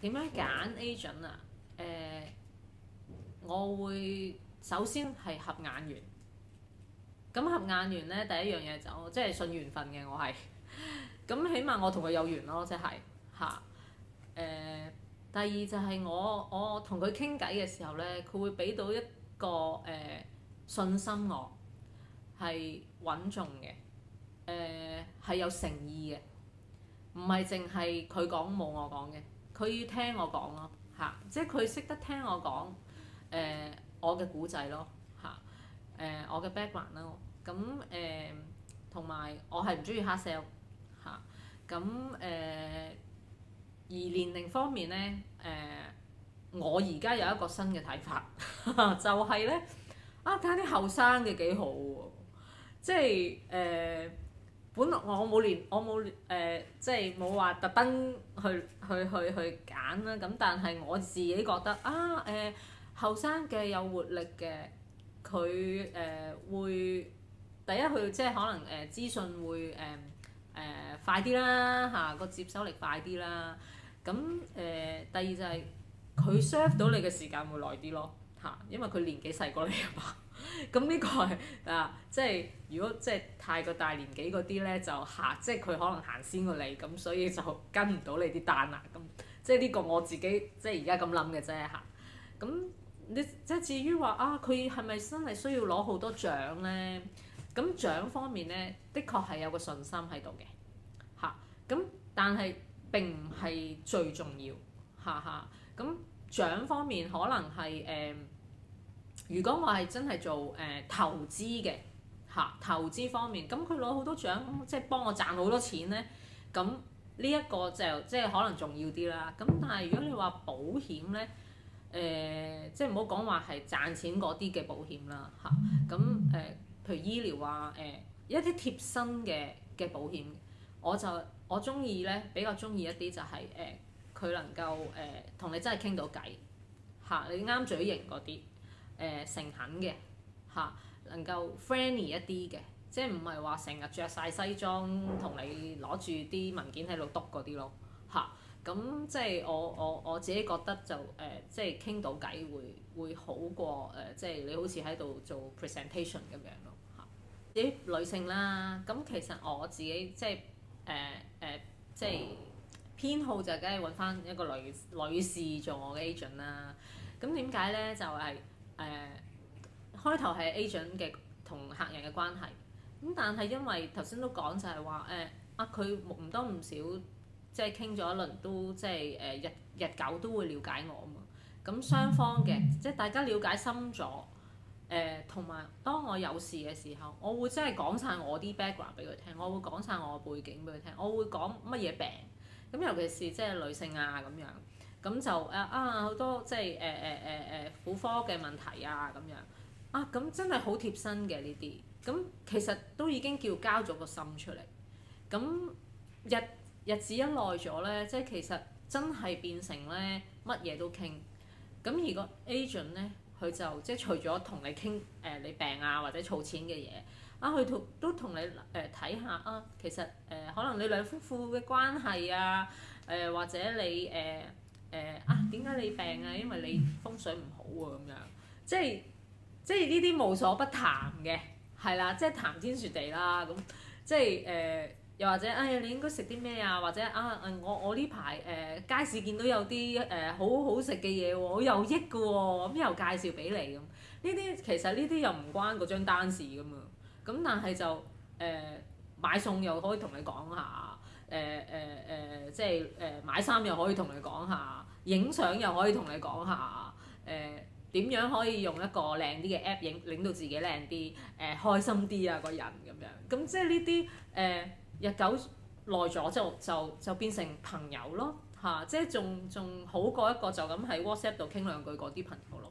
點樣揀 agent 啊？我會首先係合眼緣。咁合眼緣咧，第一樣嘢就即係信緣分嘅，我係。咁起碼我同佢有緣咯，即係嚇。第二就係我同佢傾偈嘅時候咧，佢會俾到一個信心我，係穩重嘅，係有誠意嘅，唔係淨係佢講冇我講嘅，佢要聽我講咯嚇，即係佢識得聽我講我嘅古仔咯嚇，我嘅 background 啦，咁同埋我係唔中意 hard sell 嚇，咁而年齡方面咧我而家有一個新嘅睇法，就係咧睇下啲後生嘅幾好喎，即係本來我冇即係冇話特登去揀啦，咁但係我自己覺得後生嘅有活力嘅，佢會第一佢即係可能資訊會快啲啦嚇，個接收力快啲啦，咁第二就係佢 serve 到你嘅時間會耐啲咯嚇，因為佢年紀細過你啊嘛。咁呢個係即係如果即係太過大年紀嗰啲咧，就即係佢可能行先過你，咁所以就跟唔到你啲單啦。咁即係呢個我自己即係而家咁諗嘅啫嚇。咁你即係至於話佢係咪真係需要攞好多獎咧？咁獎方面咧，的確係有個信心喺度嘅嚇。咁但係並唔係最重要嚇。咁獎方面可能係如果我係真係做投資嘅嚇，投資方面，咁佢攞好多獎，即係幫我賺好多錢咧，咁呢一個就即係可能重要啲啦。咁但係如果你話保險咧，即係唔好講話係賺錢嗰啲嘅保險啦嚇，咁譬如醫療一啲貼身嘅保險，我中意咧，比較中意一啲就係佢能夠同你真係傾到偈嚇，你啱嘴型嗰啲。誠懇嘅嚇，能夠 friendly 一啲嘅，即係唔係話成日着晒西裝同你攞住啲文件喺度篤嗰啲咯嚇。咁即係我自己覺得就即係傾到偈會好過即係你好似喺度做 presentation 咁樣咯嚇。啲女性啦，咁其實我自己即係即係偏好就梗係揾翻一個女士做我嘅 agent 啦。咁點解咧？就係開頭係 agent 嘅同客人嘅關係，咁但係因為頭先都講就係話佢唔多唔少即係傾咗一輪都即係日久都會了解我啊嘛，咁雙方嘅即係大家了解深咗，同埋當我有事嘅時候，我會真係講晒我啲 background 俾佢聽，我會講晒我嘅背景俾佢聽，我會講乜嘢病，咁尤其是即係女性咁樣。咁就好多即係婦科嘅問題咁樣咁真係好貼身嘅呢啲，咁其實都已經叫交咗個心出嚟。咁日子一耐咗咧，即係其實真係變成咧乜嘢都傾。咁而個 agent 咧，佢就即係除咗同你傾你病或者儲錢嘅嘢，佢都同你睇下其實可能你兩夫婦嘅關係或者你點解你病因為你風水唔好咁樣，即係呢啲無所不談嘅，係啦，即係談天說地啦，咁即係又或者你應該食啲咩或者我呢排街市見到有啲好好食嘅嘢喎，好有益嘅喎，咁又介紹俾你咁，呢啲其實呢啲又唔關嗰張單事噶嘛，咁但係就買餸又可以同你講下。即係買衫又可以同你講下，影相又可以同你講下，點樣可以用一個靚啲嘅 app 令到自己靚啲，開心啲個人咁樣，咁即係呢啲日久耐咗就變成朋友咯嚇，即係仲好過一個就咁喺 WhatsApp 度傾兩句嗰啲朋友咯。